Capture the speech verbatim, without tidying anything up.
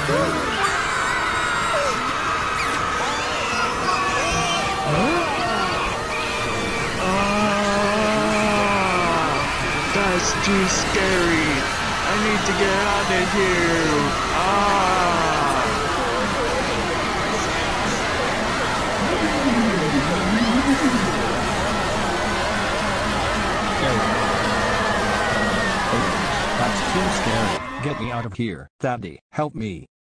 That's too scary. I need to get out of here. Ah! That's too scary. Get me out of here. Daddy, help me.